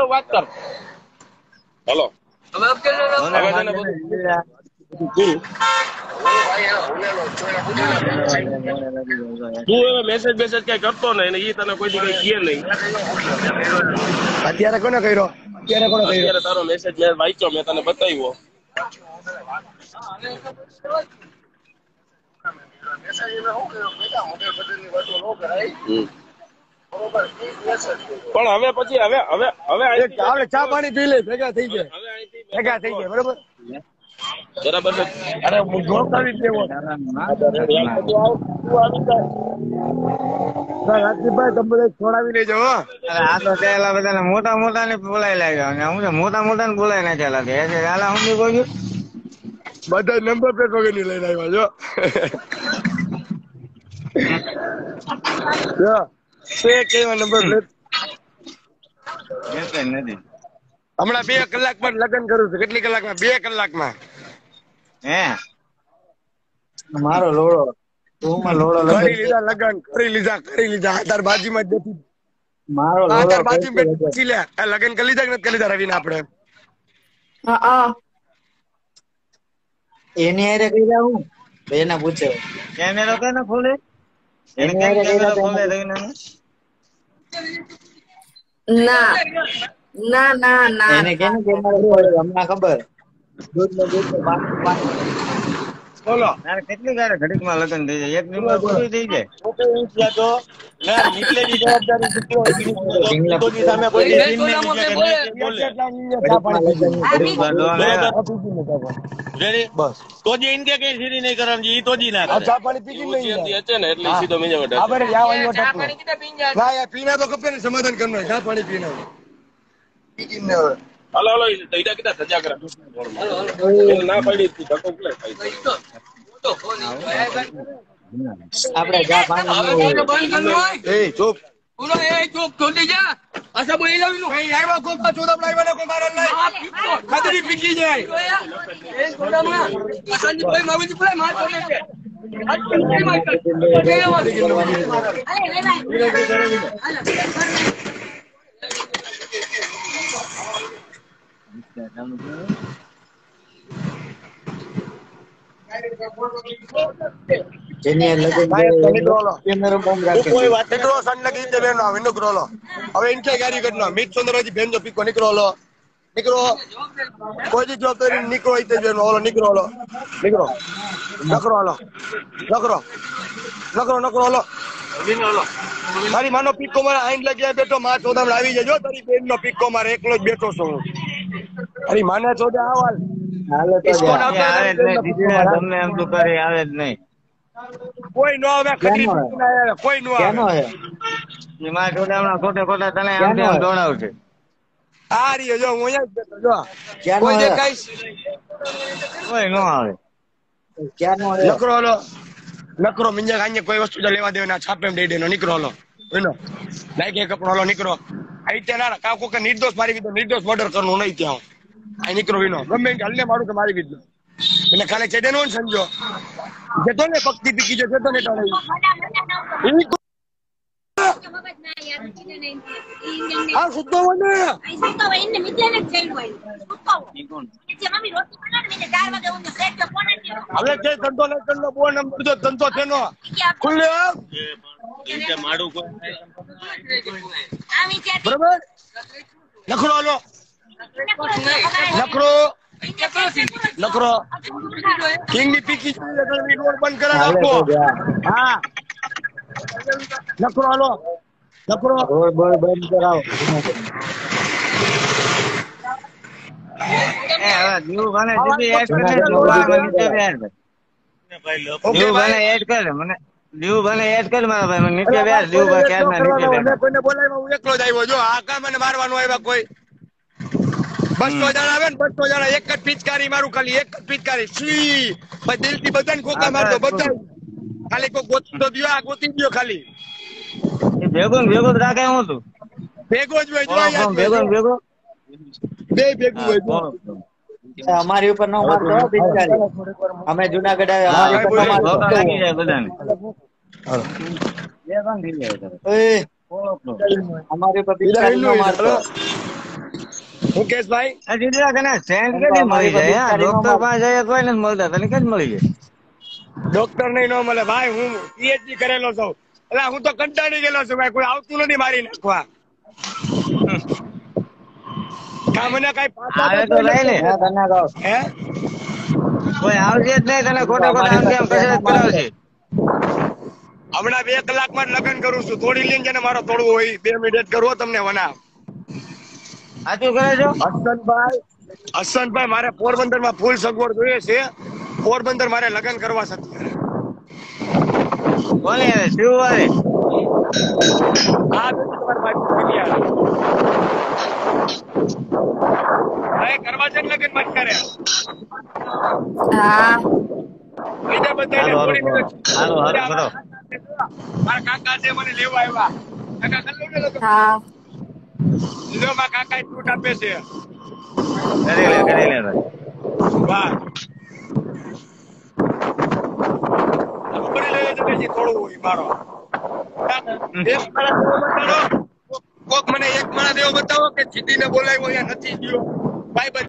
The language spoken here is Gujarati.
ચાલુ વાત કર હેલો તું હવે મેસેજ મેસેજ કઈ કરતો નહીં ને ઈ તને કોઈ દી કઈ કહે નહીં. અત્યારે કોને કર્યો? અત્યારે તારો મેસેજ મેં વાંચ્યો, મેં તને બતાવ્યો. પણ હવે પછી હવે હવે હવે આપણે ચા પાણી પી લે, ભેગા થઈ જાય બરોબર બરાબર છે. અરે ગોળકાવી દેવો રાજદીપભાઈ, તમે બધા છોડાવી લેજો. આ તો પેલા બધા મોટા મોટા ને બોલાવી લાગ્યા, હું મોટા મોટા ને બોલાવી નાખેલા હું બોલ્યું બધા નંબર પ્લેટ વગર ની લઈને આવ્યા જો કેવા નંબર પ્લેટ નથી. હમણાં 2 કલાકમાં લગ્ન કરું છું. કેટલી કલાકમાં? 2 કલાકમાં. હે મારો લોડો કરી લીધા લગ્ન, કરી લીધા. તાર બાજીમાં જ જતી મારો તાર બાજીમાં બેઠી લે. લગ્ન કરી લીધા કે નથી કરી લીધા રવિને આપણે? એની હારે કઈ જાઉં એના પૂછે કેમેરો કેને ખોલે એને કેમેરો ખોલે રવિના ના એને કેને કેમેરો ખોલે હમણાં ખબર દૂધ બોલો અરે કેટલી ગારે ઘડીકમાં લગન થઈ જાય, 1 મિનિટમાં પૂરી થઈ જાય. તો યાર નીકળેલી જવાબદારી તો સામે કોઈ ટીમ ને બસ તો જે ઇનકે કઈ સીધી નહીં કરવાની, ઈ તો જી ના કરે. ચા પાણી પી છે ને એટલે સીધો મેં વડા ના યાર પીના તો કપે ને સમાધાન કરવાનું. ચા પાણી પીને હાલો હાલો દઈડા કીધા સજા કરે ના પડી ધક્કો પ્લે આપણે ચા પાણી એ ચૂપ ચૂપ થોડી જા આશા બોલી લાવી નું કઈ આવ્યો કોક તો ચોદા લાવ્યો કોઈ મારો નહીં ખાતરી પીકી જાય એ ગોડામાં આસાની કોઈ માવી બોલે માર કોને છે હવે ઇનકે ગાડી કરનો મિત સુંદરજી બેન જો પીકો નીકળો કોઈ દી જવાબદારી નીકળો ઈતે બેન ઓલો નીકળો ઓલો મારી માનો પીકો મારે આઈન લગી બેઠો માં ચોદામ આવી જજો. તારી બેન નો પીકો મારે એકલો જ બેઠો છું. અરે માને ચોદે આવાલ તમને એમ તો કરે આવે જ નહીં. કોઈ નો આવે ખરી કોઈ નો આવે એમાં જોડાવણા ખોટા તને આમ તેમ દોડાવશે. આ રહ્યો જો હું અહીંયા જ બેઠો જો કોઈ દેખાઈશ કોઈ નો આવે નકરો મિંજા ખાઈને કોઈ વસ્તુ લેવા દેવાના છાપે દઈ દેનો નીકળો હલો એનો લાઈક એક કપડો હલો નીકળો આઈ ત્યાં કાકો કે નિર્દોષ મારી દીધો નિર્દોષ મર્ડર કરવું નહીં ત્યાં આ નીકળો વિનો ગમે હલ્લે મારું કે મારી દીધો એટલે ખાલી ચેડે નો સમજો જતો ને પક્તિ પીકી જતો ને ટાળે આ સુતો વને હવે જે ધંધો ને ધંધો બો નંબર જો ધંધો તેનો ખુલ્લે માડું બરાબર નખરો હાલો નખરો કિંગ ની પીકી રોડ બંધ કરા નાખો. હા નખરો હાલો નખરો રોડ બંધ કરાવો. કોઈને બોલાવ્યા હું એકલો જ આવ્યો જો આ કામ મને મારવાનો આવ્યા કોઈ 200 જણા આવે ને 200 જણા એક જ પિચકારી મારું ખાલી એક જ પિચકારી સી દિલ થી બધાને ખોખા મારતો બધા ખાલી કોઈ ગોતી તો દયો આ ગોતી દયો ખાલી ભેગું રાખે હું તું ભેગો જ હોય બે ભેગું હોય અમારી ઉપર નો મારતો પિચકારી અમે જુનાગઢ અમારી ઉપર નો મારતો લાગી જાય બધાને અમારી ઉપર પિચકારી નો મારતો મુકેશભાઈ આ દીકરા તને સેન્ટ કેદી મળી જાય હા ડોક્ટર પાસે જઈએ તોય નથી મળતા તને કેદી મળી જાય ડોક્ટર નહીં નો મળે ભાઈ, હું પીએચડી કરેલો છું. એટલે હું તો કંટાળી ગયેલો છું ભાઈ, કોઈ આવતું નથી મારી નાખવા. કા મને કઈ આવે તો લઈ લે હે કોઈ આવશે જ નહીં તને ખોટા ખોટા આમ તેમ કસરત કરાવશે હમણાં 2 કલાકમાં જ લગ્ન કરું છું. થોડી લઈને જેને મારો તોડવું હોય 2 મિનિટ કરવો તમને વના. સાચું કરે છો હસનભાઈ મારે પોરબંદર માં ફૂલ સગવડ જોઈએ છે. પોરબંદર મારે લગ્ન કરવા છે. કોને આવે શિવ વારે આ તમારી બાજુ કરવા છે ને લગ્ન મત કરે. હા બીજા બધાને હાલો, થોડી હાલો, હાલો, હાલો, કરો. મારા કાકા છે મને લેવા આવ્યા. કાકા કલ્લો ને લોકો હા લો મારા કાકા ફ્રૂટ આપે છે. કરી લે ભાઈ. વાહ કરી લે તો પછી થોડું હોય મારો. એક માણસ એવો બતાડો, કોક મને એક માણસ એવો બતાવો કે જીતીને બોલાવ્યો અહીંયા નથી ગયો. ભાઈ